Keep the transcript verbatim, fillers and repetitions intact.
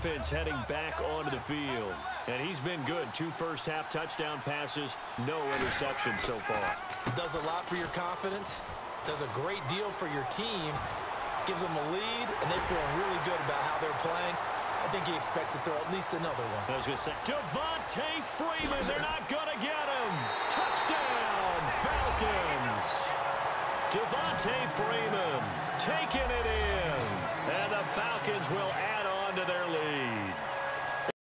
offense heading back onto the field. And he's been good. Two first-half touchdown passes, no interceptions so far. Does a lot for your confidence. Does a great deal for your team. Gives them a lead, and they feel really good about how they're playing. I think he expects to throw at least another one. I was going to say, Devontae Freeman, they're not going to get him. Touchdown, Falcons. Devontae Freeman taking it in. And the Falcons will add on to their lead.